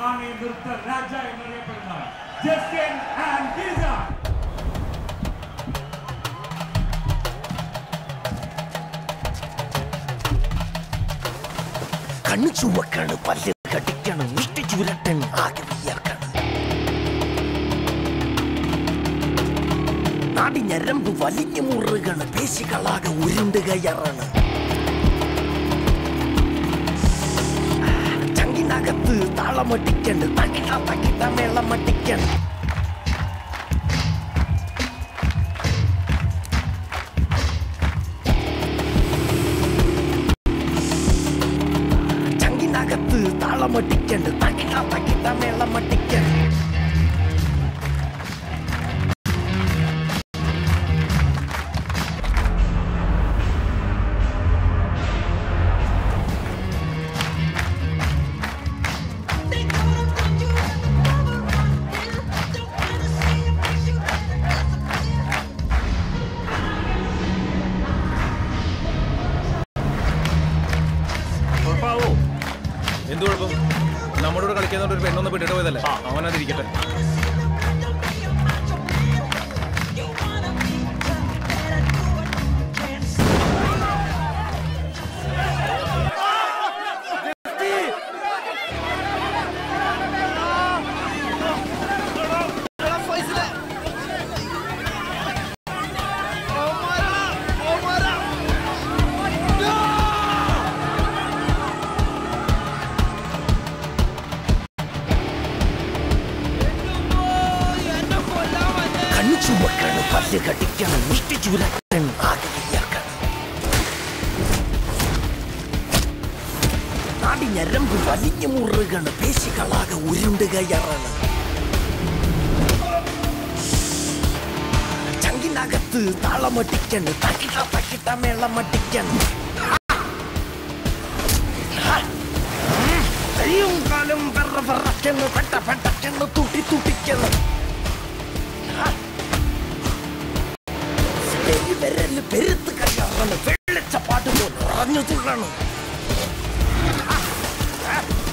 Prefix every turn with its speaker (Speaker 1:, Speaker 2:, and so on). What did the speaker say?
Speaker 1: റാണി നൃത്ത രാജ എന്നറിയപ്പെടുന്ന Justin and ഗീസ.
Speaker 2: കണ്ണു ചുവക്കാണ്, പല്ല് കടിക്കണം, മുഷ്ടി ചുരട്ടൻ ആകെ വിയർക്കണം. നാടി ഞരമ്പ് വലിഞ്ഞു മുറുകണ്, പേശികളാകെ ഉരുണ്ട് കയറാണ്. ചങ്കിനകത്ത് താളമടിക്കണ്ട്, തകിട തകിട മേളമടിക്കണം. ചങ്കിനകത്ത് താളമടിക്കണ്ട്, തകിട തകിട മേളമടിക്കണം.
Speaker 3: എന്ത് കുഴപ്പം? നമ്മളോട് കളിക്കുന്നതുകൊണ്ട് ഒരു പെണ്ണൊന്ന് പെട്ടിട്ട് പോയതല്ലേ, അവനതിരിക്കട്ടെ. ചുവക്കാണ്, പല്ല് കടിക്കണം, മുഷ്ടി ചുരട്ടൻ ആകെ വിയർക്കണം. നാടി ഞരമ്പ് വലിഞ്ഞു മുറുകണ്, പേശികളാകെ ഉരുണ്ട് കയറാണ്. ചങ്കിനകത്ത് താളമടിക്കണ്, തകിട തകിട മേളമടിക്കണം. കയ്യും കാലും വെറ വെറക്കണ്, പെട്ട പെട്ടക്കണ്, തുട്ടി തുട്ടിക്കണം. വിരല് പെരുത്ത് കയ്യാറാണ്, വെള്ളച്ച പാട്ട് പോലെ ഉറഞ്ഞു തുള്ളണം.